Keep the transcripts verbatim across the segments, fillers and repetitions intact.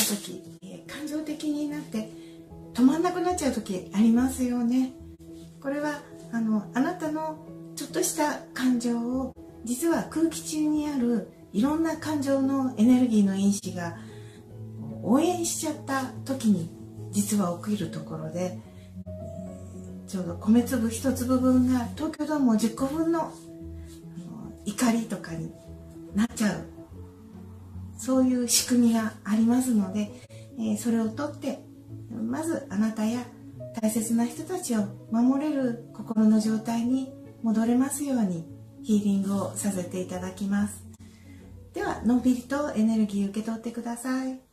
時、えー、感情的になって止まんなくなっちゃう時ありますよね。これはあのあなたのちょっとした感情を実は空気中にあるいろんな感情のエネルギーの因子が応援しちゃった時に実は起きるところで、ちょうど米粒一粒分が東京ドームじゅっこぶんの、あの怒りとかになっちゃう、そういう仕組みがありますので、えー、それをとってまずあなたや大切な人たちを守れる心の状態に戻れますようにヒーリングをさせていただきます。ではのんびりとエネルギー受け取ってください。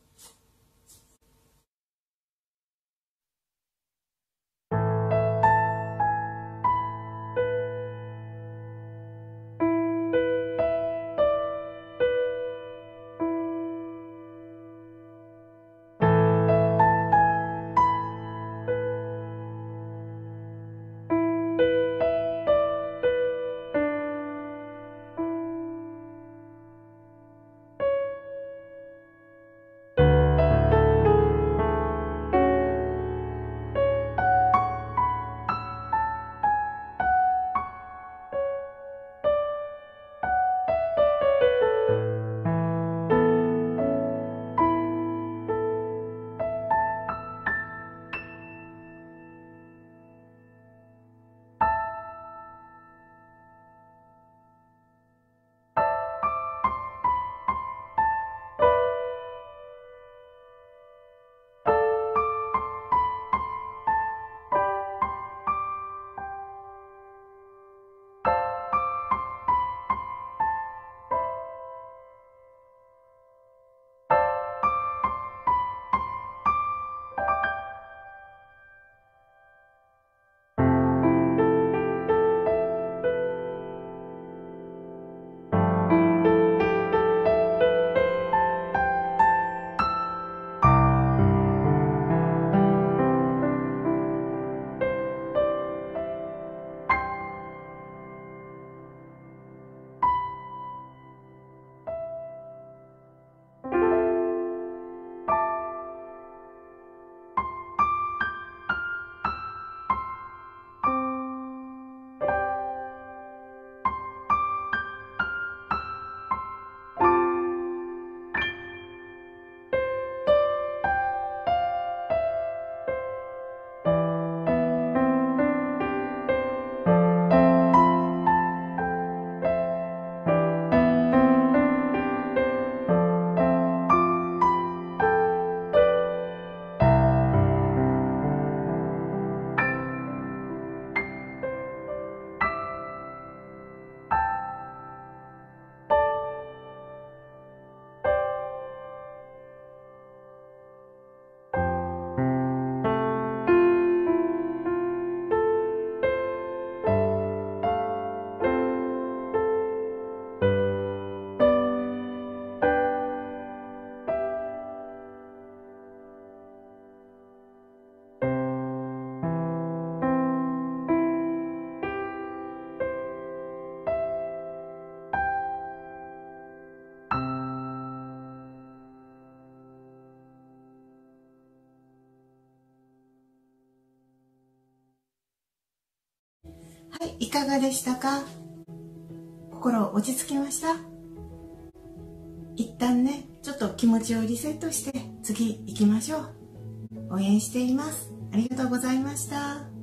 はい、いかがでしたか？心落ち着きました？一旦ね、ちょっと気持ちをリセットして次行きましょう。応援しています。ありがとうございました。